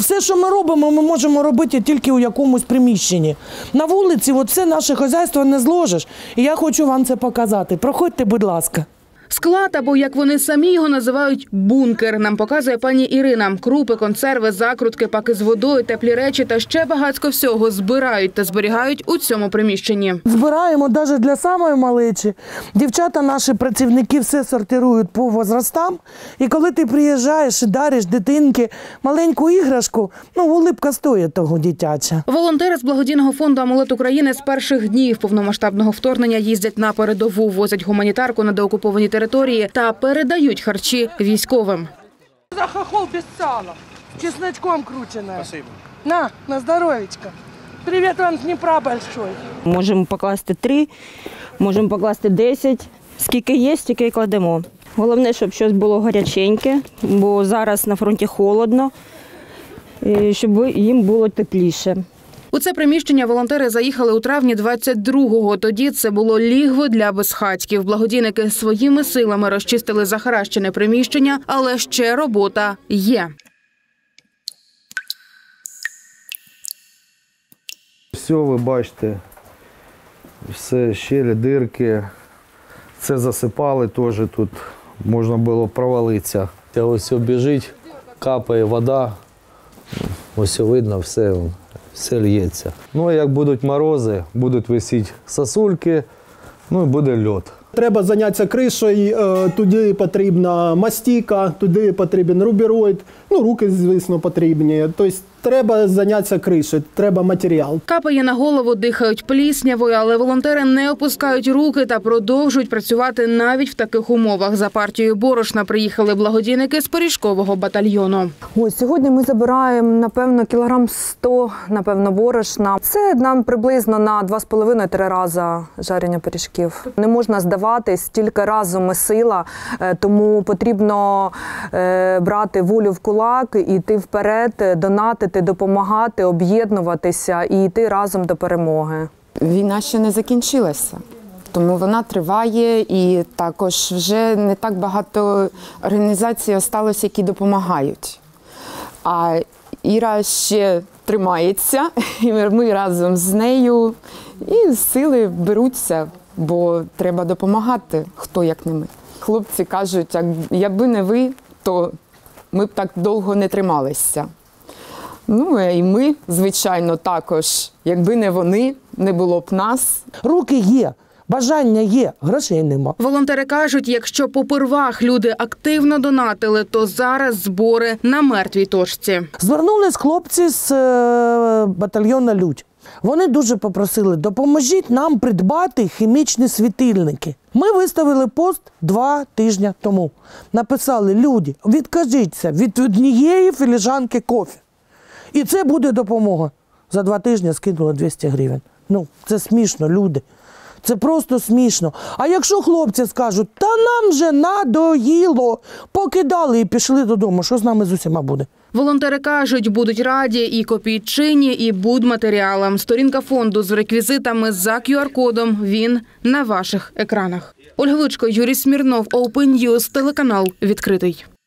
Все, що ми робимо, ми можемо робити тільки у якомусь приміщенні. На вулиці все наше хазяйство не зложиш. І я хочу вам це показати. Проходьте, будь ласка. Склад, або, як вони самі його називають, бункер, нам показує пані Ірина. Крупи, консерви, закрутки, паки з водою, теплі речі та ще багатько всього збирають та зберігають у цьому приміщенні. Збираємо навіть для самої малечі. Дівчата, наші працівники, все сортирують по возрастам. І коли ти приїжджаєш і дариш дитинки маленьку іграшку, улипка стоїть того дитяча. Волонтери з благодійного фонду «Амулет України» з перших днів повномасштабного вторгнення їздять на передову, возять гуманітарку на деокуповані території та передають харчі військовим. За хохол без сала, чесночком кручене. Спасибо. На здоров'ячко. Привіт вам з Дніпра большой. Можемо покласти 3, можемо покласти 10. Скільки є, стільки і кладемо. Головне, щоб щось було гаряченьке, бо зараз на фронті холодно, щоб їм було тепліше. У це приміщення волонтери заїхали у травні 22-го. Тоді це було лігво для безхатьків. Благодійники своїми силами розчистили захаращене приміщення, але ще робота є. Все, ви бачите, все щелі, дирки. Це засипали теж, тут можна було провалитися. Ось біжить, капає вода, ось видно, все лється. Як будуть морози, будуть висіти сосульки, і буде льод. Треба зайнятися кришею, туди потрібна мастика, туди потрібен рубероїд, руки, звісно, потрібні. Тобто треба зайнятися кришею, треба матеріал. Капає на голову, дихають пліснявою, але волонтери не опускають руки та продовжують працювати навіть в таких умовах. За партією борошна приїхали благодійники з Пиріжкового батальйону. Сьогодні ми забираємо, напевно, кілограм 100, борошна. Це нам приблизно на 2,5-3 рази жарення пиріжків. Не можна здаватись, тільки разом і сила, тому потрібно брати волю в кулак, йти вперед, донатити, допомагати, об'єднуватися і йти разом до перемоги. Війна ще не закінчилася, тому вона триває і також вже не так багато організацій залишилось, які допомагають. А Іра ще тримається, і ми разом з нею, і сили беруться, бо треба допомагати, хто як не ми. Хлопці кажуть, якби не ви, то ми б так довго не трималися. І ми, звичайно, також. Якби не вони, не було б нас. Руки є, бажання є, грошей нема. Волонтери кажуть, якщо попервах люди активно донатили, то зараз збори на мертвій точці. Звернулись хлопці з батальйону «Людь». Вони дуже попросили, допоможіть нам придбати хімічні світильники. Ми виставили пост 2 тижні тому. Написали, люди, відкажіться від однієї філіжанки кофе. І це буде допомога. За 2 тижні скинули 200 гривень. Це смішно, люди. Це просто смішно. А якщо хлопці скажуть, та нам же надоїло, покидали і пішли додому, що з нами з усіма буде? Волонтери кажуть, будуть раді і копійчині, і будматеріалам. Сторінка фонду з реквізитами за QR-кодом. Він на ваших екранах. Ольга Лучко, Юрій Смірнов, Open News, телеканал «Відкритий».